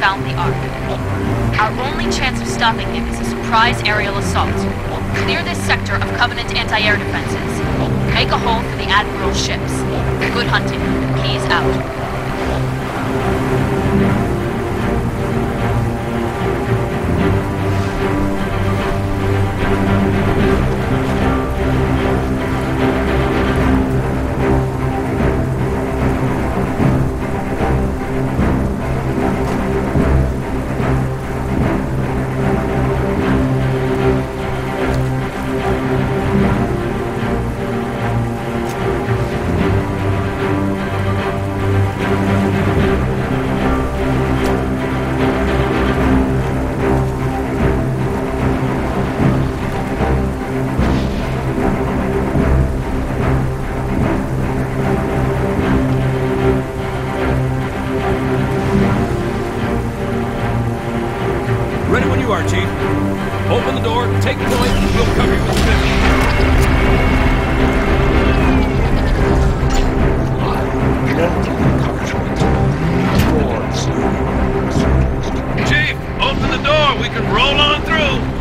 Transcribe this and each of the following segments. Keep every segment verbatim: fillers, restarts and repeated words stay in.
found the Ark. Our only chance of stopping him is a surprise aerial assault. Clear this sector of Covenant anti-air defenses. Make a hole for the Admiral's ships. Good hunting. He's out. Ready when you are, Chief. Open the door, take point, and we'll cover you with the Chief, open the door. We can roll on through.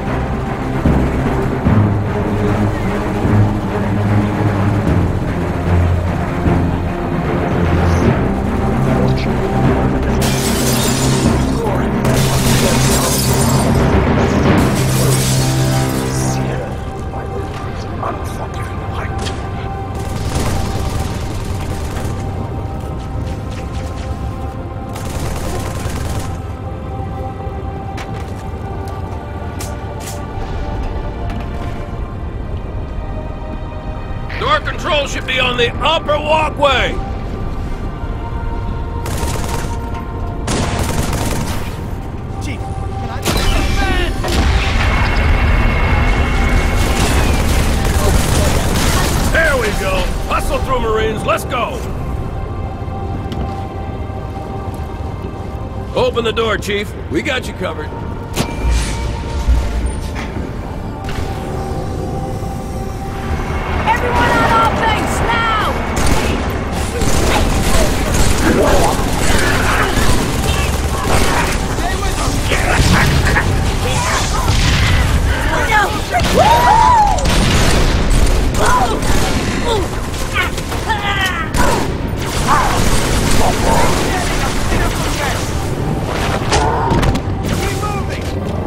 Door control should be on the upper walkway. Chief, can I... There we go. Hustle through, Marines. Let's go. Open the door, Chief. We got you covered. Everyone on our base, now! Keep moving!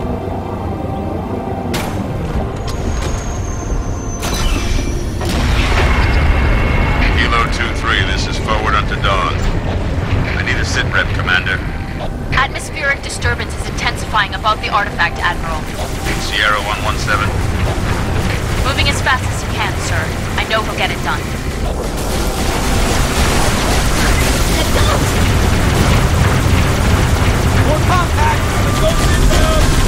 Kilo two three, this is forward unto dawn. I need a sit-rep, Commander. Atmospheric disturbance is intensifying above the artifact, Admiral. Sierra one one seven. Moving as fast as you can, sir. I know he'll get it done. More contact! Let's go inbound!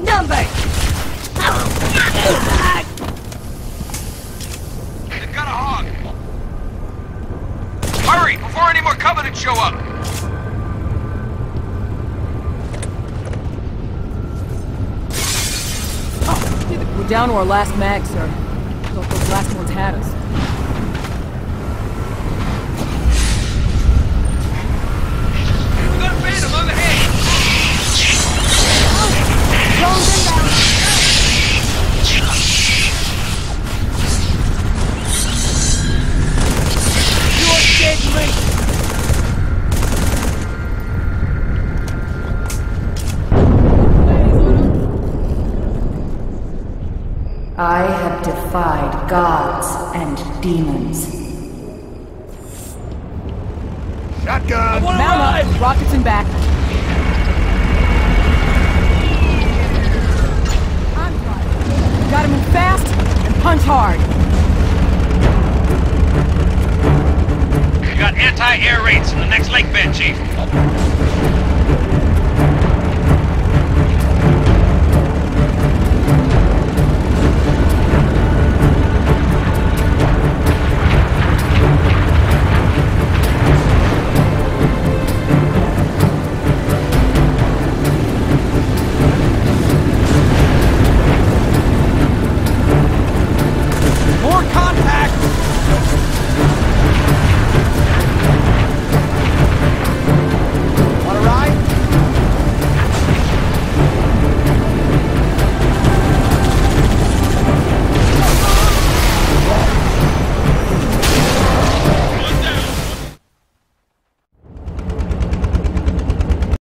outnumbered! They've got a hog! Hurry, before any more Covenant show up! We're down to our last mag, sir. Those, those last ones had us. We got a phantom on the head! Drones inbound! You're dead meat! I have defied gods and demons. Shotgun! Mount up! Rockets in back. We gotta move fast and punch hard. We got anti-air raids in the next lake bed, Chief.